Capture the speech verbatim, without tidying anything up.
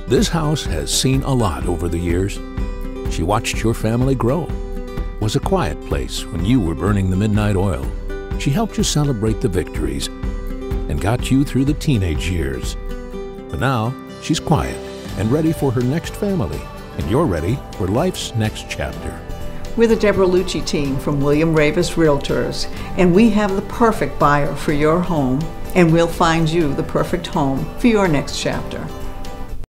This house has seen a lot over the years. She watched your family grow, was a quiet place when you were burning the midnight oil. She helped you celebrate the victories and got you through the teenage years. But now, she's quiet and ready for her next family, and you're ready for life's next chapter. We're the Deborah Lucci team from William Ravis Realtors, and we have the perfect buyer for your home, and we'll find you the perfect home for your next chapter.